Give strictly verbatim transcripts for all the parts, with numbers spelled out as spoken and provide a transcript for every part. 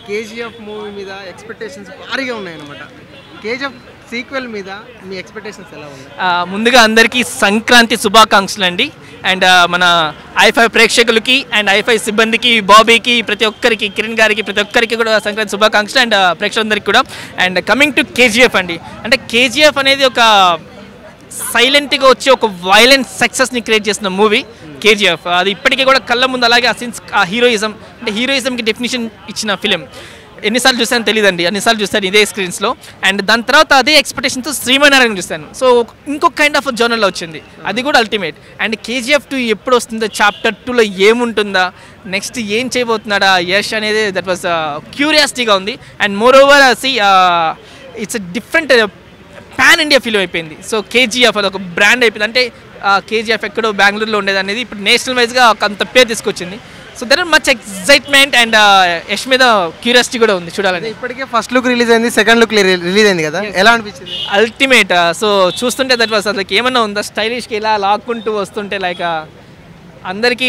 KGF movie మీద expectations భారీగా ఉన్నాయన్నమాట. కేజీఎఫ్ సీక్వెల్ మీద మీ ఎక్స్పెక్టేషన్స్ ఎలా ఉన్నాయి? ముందుగా అందరికీ సంక్రాంతి శుభాకాంక్షలు అండి. అండ్ మన ఐ ఫైవ్ ప్రేక్షకులకి అండ్ ఐ ఫైవ్ సిబ్బందికి, బాబీకి, ప్రతి ఒక్కరికి, కిరణ్ గారికి, ప్రతి ఒక్కరికి కూడా సంక్రాంతి శుభాకాంక్షలు అండ్ ప్రేక్షకులందరికీ కూడా. అండ్ కమింగ్ టు కేజీఎఫ్ అండి, అంటే కేజీఎఫ్ అనేది ఒక సైలెంట్గా వచ్చి ఒక వైలెంట్ సక్సెస్ని క్రియేట్ చేసిన మూవీ కేజీఎఫ్. అది ఇప్పటికీ కూడా కళ్ళ ముందు అలాగే ఆ సిన్స్ ఆ హీరోయిజం అంటే హీరోయిజంకి డెఫినేషన్ ఇచ్చిన ఫిలిం. ఎన్నిసార్లు చూసాను తెలియదండి, అన్నిసార్లు చూస్తాను ఇదే స్క్రీన్స్లో. అండ్ దాని తర్వాత అదే ఎక్స్పెక్టేషన్తో శ్రీమన్నారాయణ చూస్తాను. సో ఇంకొక కైండ్ ఆఫ్ జోనర్లో వచ్చింది, అది కూడా అల్టిమేట్. అండ్ కేజీఎఫ్ టూ ఎప్పుడు వస్తుందో, చాప్టర్ టూలో ఏముంటుందా, నెక్స్ట్ ఏం చేయబోతున్నాడా యష్ అనేది, దట్ వాజ్ క్యూరియాసిటీగా ఉంది. And moreover see it's different pan India film అయిపోయింది. సో కేజీఎఫ్ అది ఒక బ్రాండ్ అయిపోయింది. అంటే కేజీఎఫ్ ఎక్కడో బెంగళూరులో ఉండేది అనేది ఇప్పుడు నేషనల్ వైజ్గా అంత పేరు తీసుకొచ్చింది. So there are much excitement and Yash మీద క్యూరియాసిటీ కూడా ఉంది చూడాలని. ఇప్పటికే ఫస్ట్ లుక్ రిలీజ్ అయింది, సెకండ్ లుక్ రిలీజ్ అయింది కదా, ఎలా అనిపించింది? అల్టిమేట్. సో చూస్తుంటే దట్ వాస్ లైక్ ఏమన్నా ఉందా, స్టైలిష్కి ఇలా లాక్కుంటూ వస్తుంటే లైక్ అందరికీ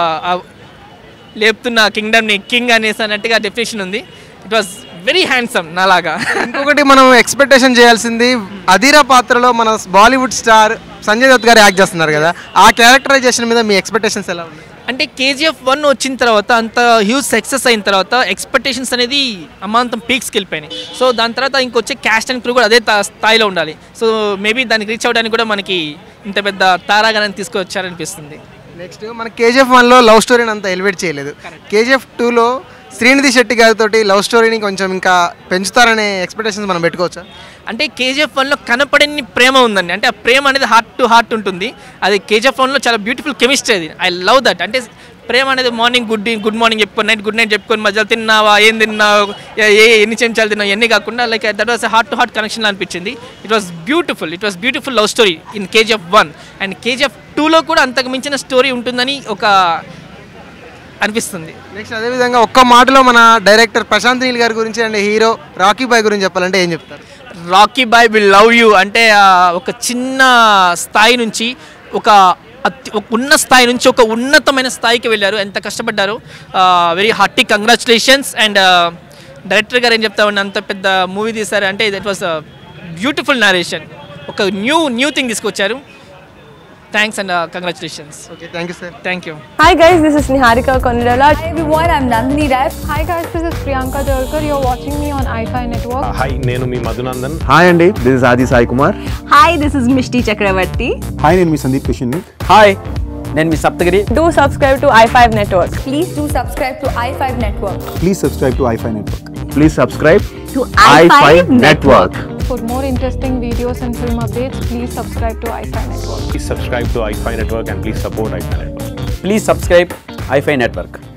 లేపుతున్న కింగ్డమ్ని కింగ్ అనేసి అన్నట్టుగా డెఫినేషన్ ఉంది. ఇట్ వాస్ వెరీ హ్యాండ్సమ్ నాలాగా. ఇంకొకటి మనం ఎక్స్పెక్టేషన్ చేయాల్సింది, అధీరా పాత్రలో మన బాలీవుడ్ స్టార్ సంజయ్ దత్ గారు యాక్ట్ చేస్తున్నారు కదా, ఆ క్యారెక్టరైజేషన్ మీద మీ ఎక్స్పెక్టేషన్స్ ఎలా ఉన్నాయి? అంటే కేజీఎఫ్ వన్ వచ్చిన తర్వాత అంత హ్యూజ్ సక్సెస్ అయిన తర్వాత ఎక్స్పెక్టేషన్స్ అనేది అమాంతం పీక్స్కి వెళ్ళిపోయినాయి. సో దాని తర్వాత ఇంకొచ్చే క్యాస్ట్ అండ్ క్రూ కూడా అదే స్థాయిలో ఉండాలి. సో మేబీ దానికి రీచ్ అవ్వడానికి కూడా మనకి ఇంత పెద్ద తారాగణాన్ని తీసుకొచ్చారనిపిస్తుంది. నెక్స్ట్ మన కేజీఎఫ్ వన్లో లవ్ స్టోరీని అంత ఎలివేట్ చేయలేదు, కేజీఎఫ్ టూలో శ్రీనిధి శెట్టి గారితో లవ్ స్టోరీని కొంచెం ఇంకా పెంచుతారనే ఎక్స్పెక్టేషన్స్ మనం పెట్టుకోవచ్చా? అంటే కేజీఎఫ్ వన్లో కనపడని ప్రేమ ఉందండి. అంటే ఆ ప్రేమ అనేది హార్ట్ టు హార్ట్ ఉంటుంది. అది కేజీఎఫ్ వన్లో చాలా బ్యూటిఫుల్ కెమిస్ట్రీ, అది ఐ లవ్ దట్. అంటే ప్రేమ అనేది మార్నింగ్ గుడ్ గుడ్ మార్నింగ్ చెప్పుకొని, నైట్ గుడ్ నైట్ చెప్పుకొని, మధ్యలో తిన్నావా, ఏం తిన్నావు, ఏ ఎన్ని చెంచాలు తిన్నావు, ఎన్ని కాకుండా like that was heart to heart connection అనిపించింది. It was beautiful, it was beautiful love story in KGF one. And KGF టూలో కూడా అంతకు మించిన స్టోరీ ఉంటుందని ఒక అనిపిస్తుంది. నెక్స్ట్ అదేవిధంగా ఒక్క మాటలో మన డైరెక్టర్ ప్రశాంత్ నీల్ గారి గురించి అండ్ హీరో రాకీ బాయ్ గురించి చెప్పాలంటే ఏం చెప్తారు? Rocky bhai will love you అంటే ఒక చిన్న స్థాయి నుంచి ఒక ఉన్న స్థాయి నుంచి ఒక ఉన్నతమైన స్థాయికి వెళ్ళారు. ఎంత కష్టపడ్డారు. Very hearty congratulations. And director గారు ఏం చెప్తామండి, అంత పెద్ద మూవీ తీశారు అంటే దట్ వాస్ బ్యూటిఫుల్ నరేషన్, ఒక న్యూ న్యూ థింగ్ తీసుకొచ్చారు. Thanks and uh, congratulations. Okay, thank you sir. Thank you. Hi guys, this is Niharika Konirala. Hi everyone, I'm Nandini Rai. Hi guys, this is Priyanka Jalkar. You're watching me on i five Network. Uh, hi, nenu mi Madhunandan. Hi Andy, this is Adi Sai Kumar. Hi, this is Mishti Chakravarti. Hi, nenu mi Sandeep Kishinni. Hi, nenu mi Saptagiri. Do subscribe to i five Network. Please do subscribe to i five Network. Please subscribe to i five Network. Please subscribe to i five Network. For more interesting videos and film updates, please subscribe to i five Network. Please subscribe to i five Network and please support i five Network. Please subscribe i five Network.